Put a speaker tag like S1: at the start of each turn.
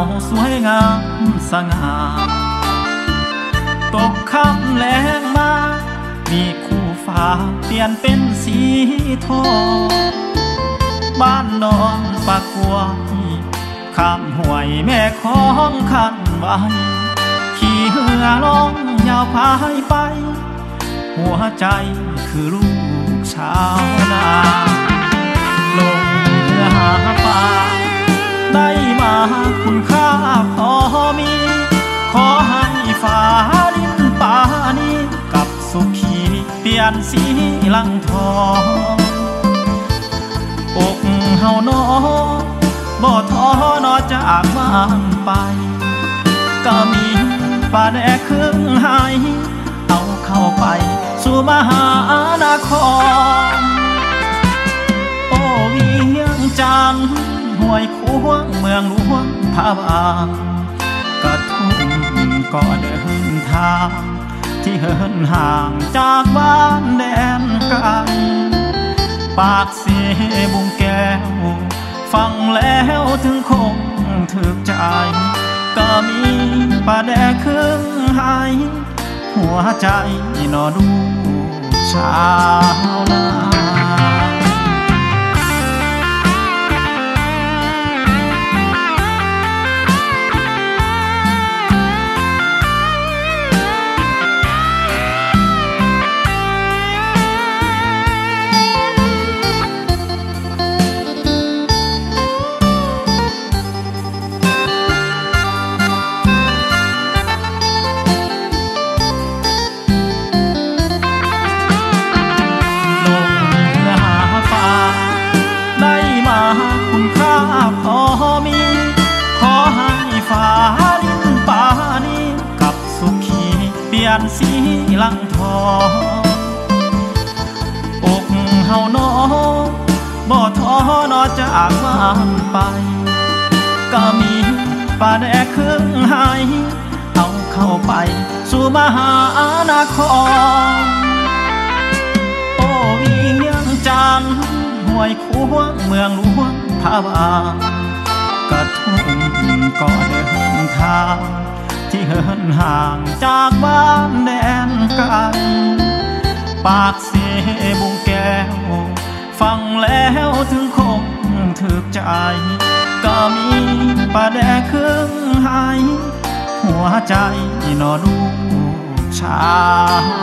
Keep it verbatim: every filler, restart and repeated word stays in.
S1: สวยงามสง่าตกค่ำแลงมามีคู่ฟ้าเปลี่ยนเป็นสีทองบ้านนอนปากกวายข้ามห้วยแม่ของขันไว้ขี่เรือล่องยาวพายไปหัวใจคือลูกชาวนาลงเรือหาปลาได้มาคุณค่าพอมีขอให้ฟ้าดินป่านี้กับสุขีเปลี่ยนสีลังทองอกเฮาน้อบ่ท้อนอจากบ้านไปก็มีป่าแดกครึ่งหายเอาเข้าไปสู่มหานครโอ้เวียงจันทน์ห้วยควงเมืองหลวงพระบางกระทุ่มก็เดินทางที่เหินห่างจากบ้านแดนไกลปากเสบุงแก้วฟังแล้วถึงคงถึกใจก็มีป่าแดกครึ่งหายหัวใจนอดูชาวนาคุณค่าพอมีขอให้ฟ้าดินป่านี้กับสุขีเปลี่ยนสีลังทองอกเฮาน้อบ่ท้อนอจากบ้านไปก็มีป่าแดกครึ่งหายเอาเข้าไปสู่มหานครโอ้เวียงจันทน์ห้วยควงเมืองหลวงพระบางกระทุ่มก็เดินทางที่เหินห่างจากบ้านแดนไกลปากเสบุงแก้วฟังแล้วถึงคงถึกใจก็มีป่าแดกครึ่งหายหัวใจนอลูกชาว